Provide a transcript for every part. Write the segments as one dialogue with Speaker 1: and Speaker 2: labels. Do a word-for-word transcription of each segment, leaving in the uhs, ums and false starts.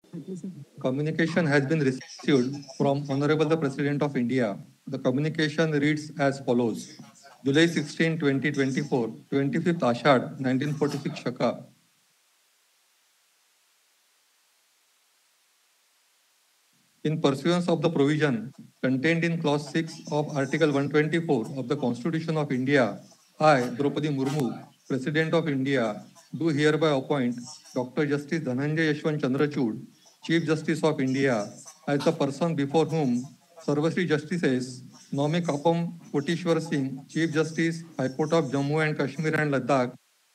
Speaker 1: Communication has been received from Honorable the President of India. The communication reads as follows. July sixteenth, twenty twenty-four, twenty-fifth Ashad, nineteen forty-six Shaka. In pursuance of the provision contained in Clause six of Article one twenty-four of the Constitution of India, I, Draupadi Murmu, President of India, do hereby appoint Doctor Justice Dhananjay Yashwant Chandrachud, Chief Justice of India, as the person before whom Sarvasri Justices Nongmeikapam Kotiswar Singh, Chief Justice, High Court of Jammu and Kashmir and Ladakh,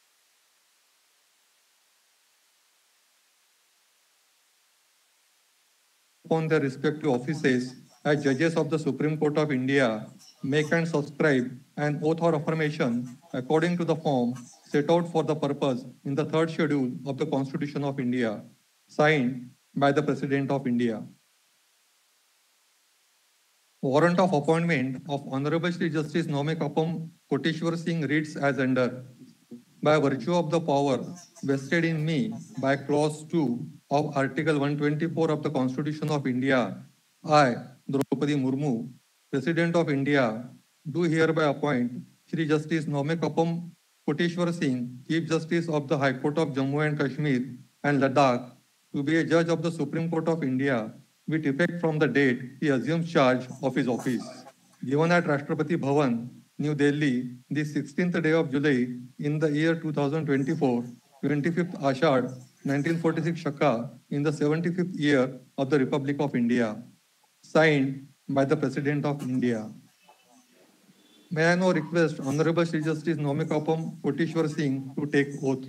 Speaker 1: upon their respective offices as judges of the Supreme Court of India, make and subscribe an oath or affirmation according to the form set out for the purpose in the third schedule of the Constitution of India, signed by the President of India. Warrant of appointment of Honorable Shri Justice Nongmeikapam Kotiswar Singh reads as under. By virtue of the power vested in me by Clause two of Article one twenty-four of the Constitution of India, I, Draupadi Murmu, President of India, do hereby appoint Shri Justice Nongmeikapam Kotiswar Singh, Chief Justice of the High Court of Jammu and Kashmir and Ladakh, to be a judge of the Supreme Court of India with effect from the date he assumes charge of his office. Given at Rashtrapati Bhavan, New Delhi, the sixteenth day of July in the year two thousand twenty-four, twenty-fifth Ashad, nineteen forty-six Shaka, in the seventy-fifth year of the Republic of India. Signed by the President of India. May I now request Honorable Shri Justice Nongmeikapam Kotiswar Singh to take oath.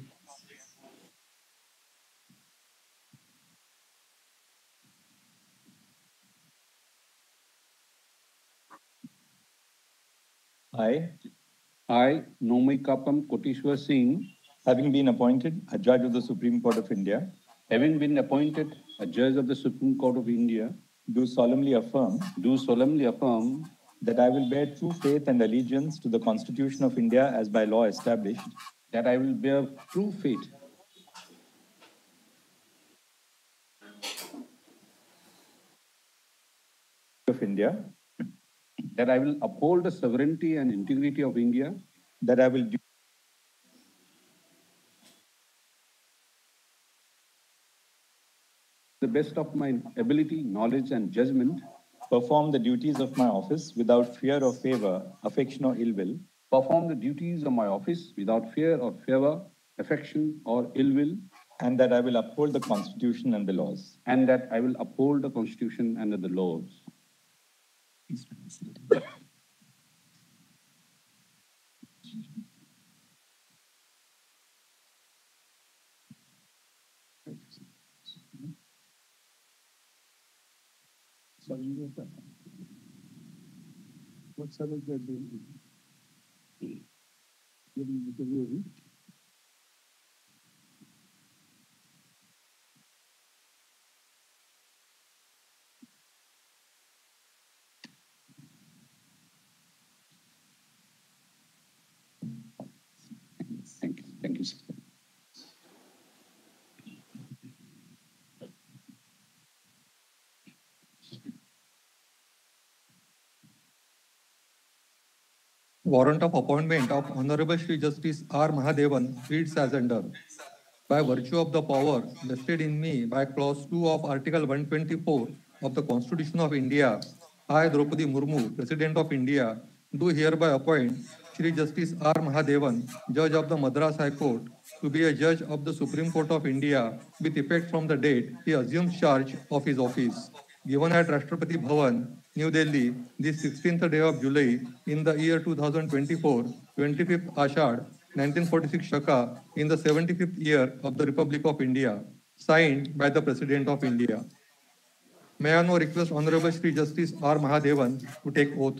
Speaker 2: I,
Speaker 3: I, Nongmeikapam Kotiswar Singh,
Speaker 2: having been appointed a judge of the Supreme Court of India,
Speaker 3: having been appointed a judge of the Supreme Court of India,
Speaker 2: do solemnly affirm
Speaker 3: do solemnly affirm
Speaker 2: that I will bear true faith and allegiance to the Constitution of India as by law established,
Speaker 3: that I will bear true faith
Speaker 2: of India,
Speaker 3: that I will uphold the sovereignty and integrity of India,
Speaker 2: that I will do
Speaker 3: the best of my ability, knowledge, and judgment,
Speaker 2: perform the duties of my office without fear or favor, affection or ill will,
Speaker 3: perform the duties of my office without fear or favor, affection, or ill will,
Speaker 2: and that I will uphold the Constitution and the laws.
Speaker 3: and that I will uphold the Constitution and the laws. Thank you. Thank you, sir.
Speaker 1: Warrant of appointment of Honorable Shri Justice R. Mahadevan reads as under. By virtue of the power vested in me by Clause two of Article one twenty-four of the Constitution of India, I, Draupadi Murmu, President of India, do hereby appoint Shri Justice R. Mahadevan, Judge of the Madras High Court, to be a judge of the Supreme Court of India with effect from the date he assumes charge of his office. Given at Rashtrapati Bhavan, New Delhi, the sixteenth day of July in the year two thousand twenty-four, twenty-fifth Ashad, nineteen forty-six Shaka, in the seventy-fifth year of the Republic of India, signed by the President of India. May I now request Honorable Shri Justice R. Mahadevan to take oath.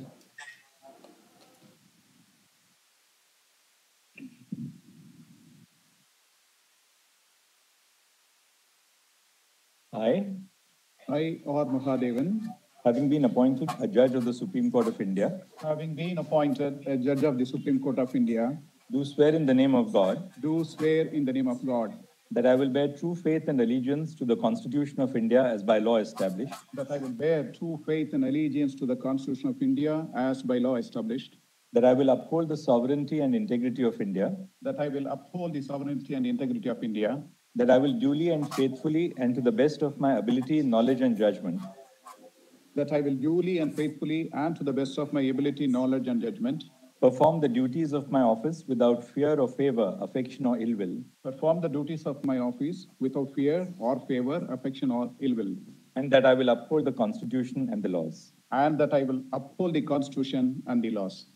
Speaker 2: I,
Speaker 4: I, R. Mahadevan,
Speaker 2: having been appointed a judge of the Supreme Court of India,
Speaker 4: having been appointed a judge of the Supreme Court of India,
Speaker 2: do swear in the name of God
Speaker 4: do swear in the name of God
Speaker 2: that I will bear true faith and allegiance to the Constitution of India as by law established,
Speaker 4: that I will bear true faith and allegiance to the Constitution of India as by law established,
Speaker 2: that I will uphold the sovereignty and integrity of India,
Speaker 4: that I will uphold the sovereignty and integrity of India,
Speaker 2: that I will duly and faithfully and to the best of my ability, knowledge, and judgment
Speaker 4: that I will duly and faithfully and to the best of my ability, knowledge, and judgment
Speaker 2: perform the duties of my office without fear or favor, affection, or ill will,
Speaker 4: perform the duties of my office without fear or favor, affection, or ill will,
Speaker 2: and that I will uphold the Constitution and the laws.
Speaker 4: and that I will uphold the Constitution and the laws.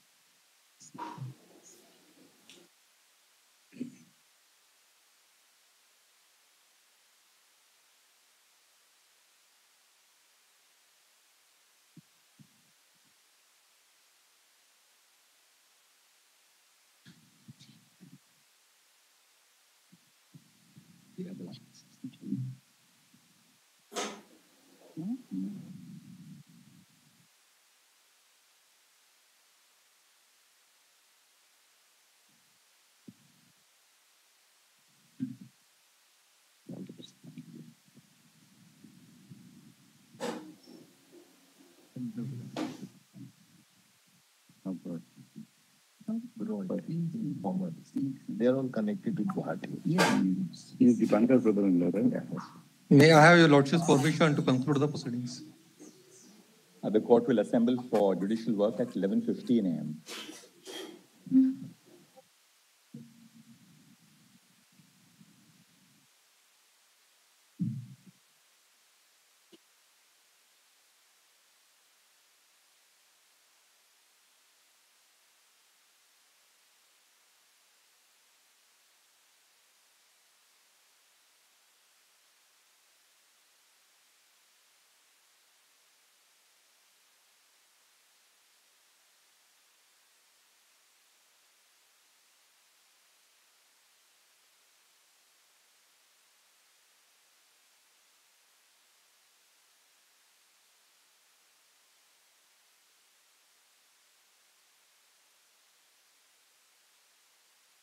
Speaker 5: They are all connected to Guwahati.
Speaker 3: He is the Pankaj brother-in-law, right?
Speaker 1: May I have your Lordship's permission to conclude the proceedings?
Speaker 2: Uh, the court will assemble for judicial work at eleven fifteen a m